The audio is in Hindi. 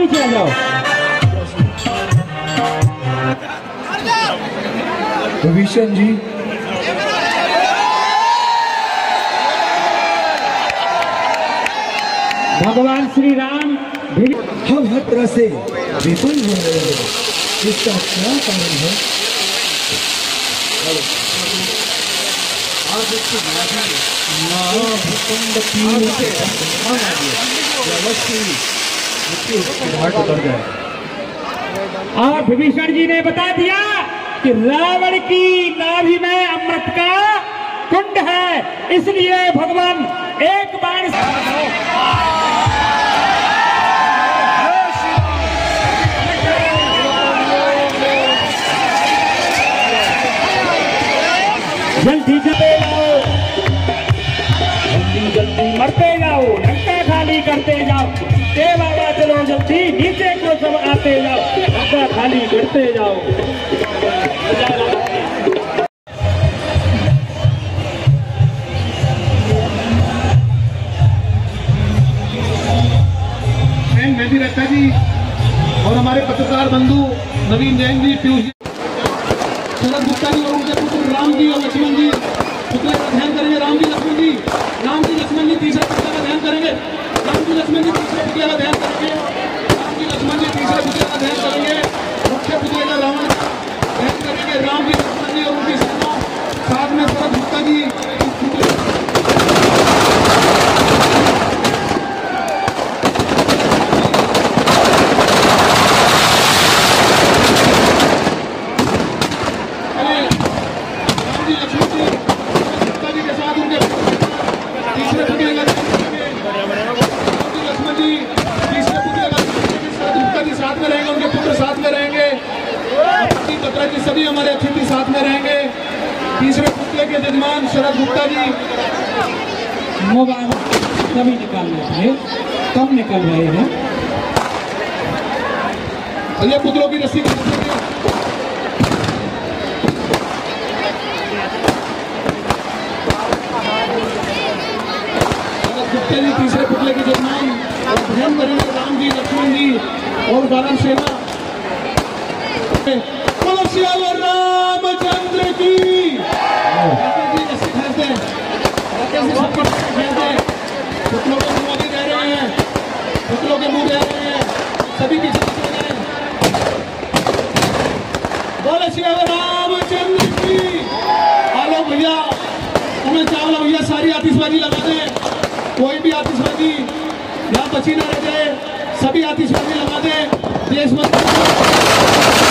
नीचे आ जाओ। विभीषण जी भगवान श्री राम हम हर तरह से विफल हो रहे हैं, इसका क्या कारण है? और विभीषण जी ने बता दिया कि रावण की नाभि में अमृत का कुंड है, इसलिए भगवान एक बाण जल्दी चले जाओ, जल्दी जल्दी मरते जाओ, लंका खाली करते जाओ। बाबा चलो जल्दी, नीचे को सब आते जाओ, लंका खाली करते जाओ। मेहदी रखा जी और हमारे पत्रकार बंधु नवीन जैन जी, पीयूष जी, शरद गुप्ता जी और उनके पुत्र राम जी और लक्ष्मण जी पुतले का ध्यान करेंगे। राम जी लक्ष्मण जी, राम जी लक्ष्मण जी तीसरे पुतले का ध्यान करेंगे। राम जी लक्ष्मण जी तीसरे पुतले का ध्यान करेंगे। राम जी लक्ष्मण जी तीसरे पुतले का ध्यान करेंगे। मुख्य पुतले का रावण ध्यान करेंगे। राम जी लक्ष्मण जी और उनकी सेना, साथ में शरद गुप्ता जी सभी हमारे अतिथि साथ में रहेंगे। तीसरे पुतले के यजमान शरद गुप्ता जी। मोबाइल सभी निकाल रहे थे, कम निकल रहे हैं। ये पुतलों की रस्सी गुप्ता जी तीसरे पुतले के यजमान और ध्यान करेंगे। राम जी लक्ष्मण जी और बारह सेना। और रामचंद्र की पुतलों के मुंह भी दे रहे हैं, पुतलों के मुंह दे रहे हैं, सभी पीछे बोले श्री रामचंद्र की। आलो भैया, हमें चावल भैया सारी आतिशबाजी लगा दें, कोई भी आतिशबाजी यहाँ बची न रह जाए, सभी आतिशबाजी लगा दें। देशभक्ति